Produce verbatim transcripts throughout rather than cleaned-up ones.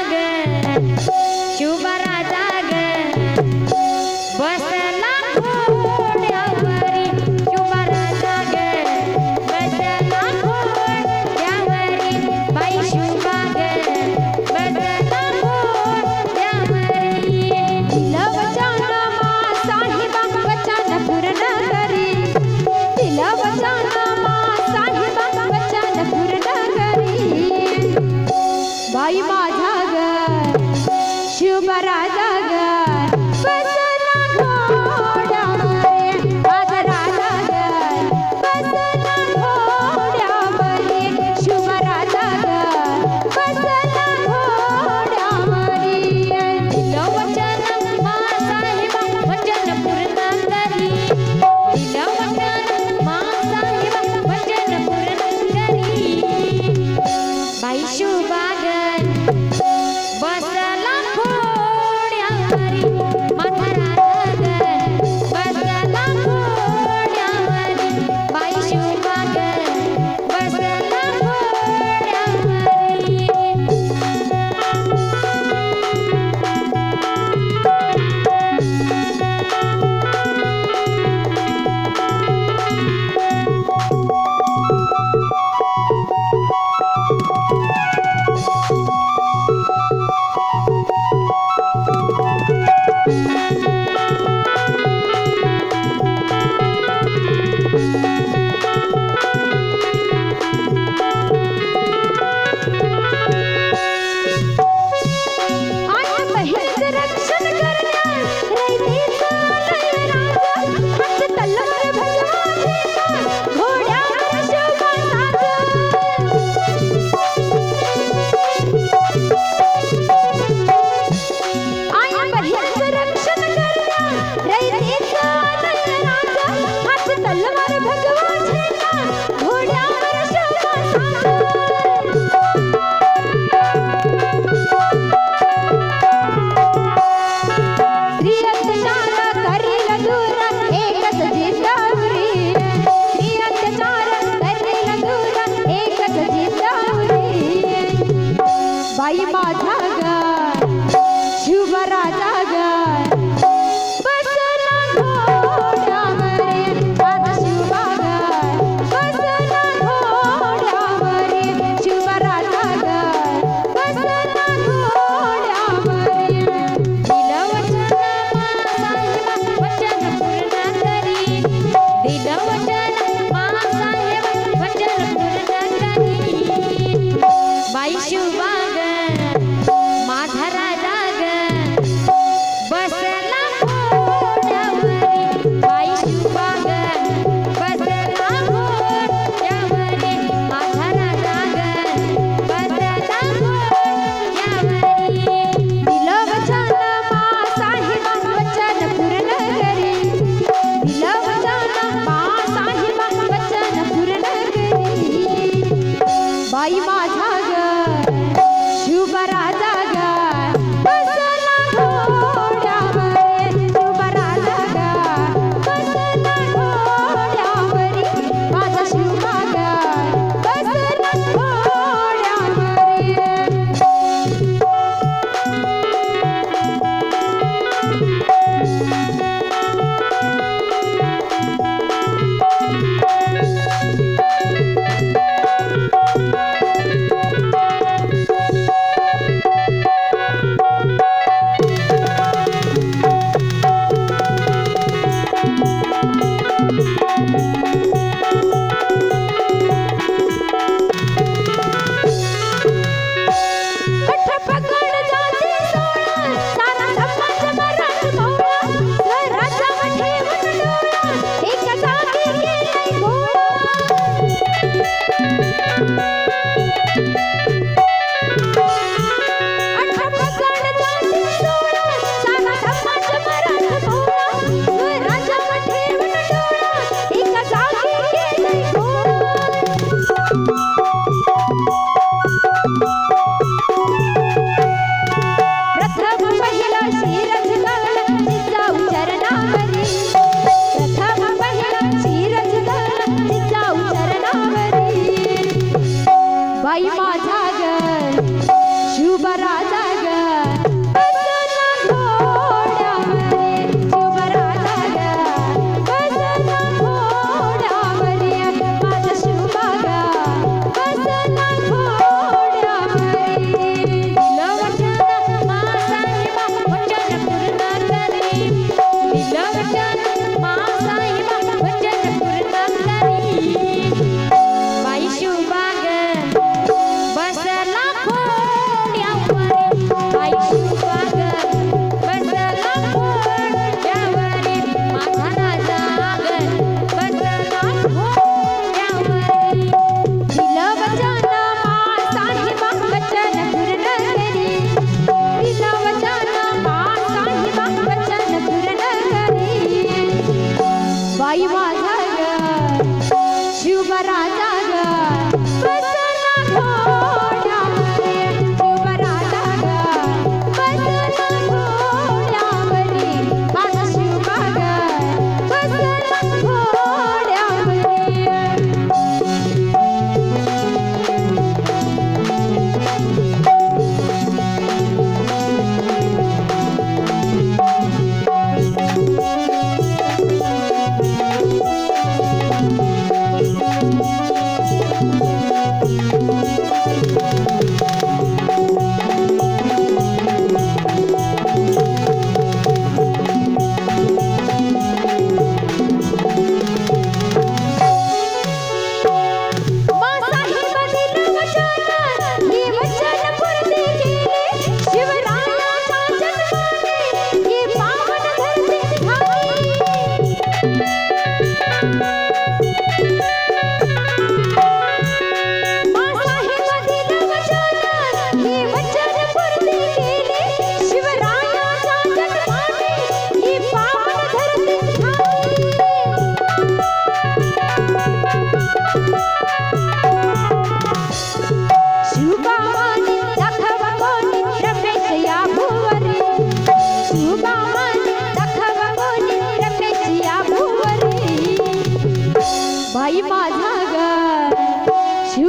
बाई माझा ग शिवराजा ग बसला घोड्यावर आज राजा ग बसला घोड्यावर शिवराजा ग बसला घोड्यावर दिलं वचन मा साहेबा वचन पूर्ण करी दिलं वचन मा साहेबा वचन पूर्ण करी बाई शिवबा बाई माझा ग शिवराजा ग बसला घोड्यावर आज शिवबा ग बसला घोड्यावर शिवराजा ग बसला घोड्यावर दिलं वचन मा साहेबा वचन पूर्ण करी दिलं वचन मा साहेबा वचन पूर्ण करी बाई शिवबा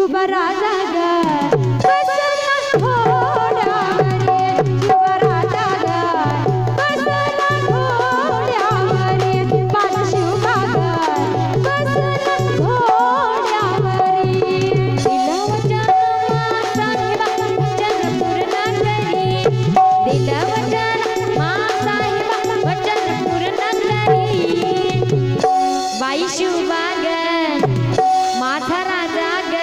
शुभ राजा ग बसला घोड्यावरे शुभ राजा ग बसला घोड्यावरे माझा शिवबा ग बसला घोड्यावरे दिलं वचन मासाहेबा वचन पूर्ण करी दिलं वचन मासाहेबा वचन पूर्ण करी बाई शिवबा ग माझा राजा ग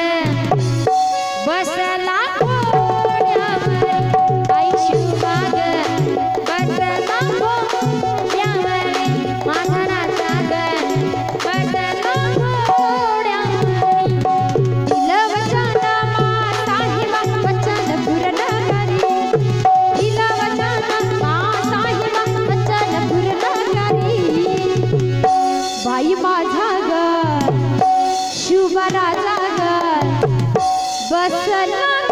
बसला घोड्यावर बाई शिवबा ग बसला घोड्यावर माझा राजा ग बसला घोड्यावर दिलं वचन मासाहेबा वचन पूर्ण करी दिलं वचन मासाहेबा वचन पूर्ण करी बाई माझा ग शुभ राजा ग बसला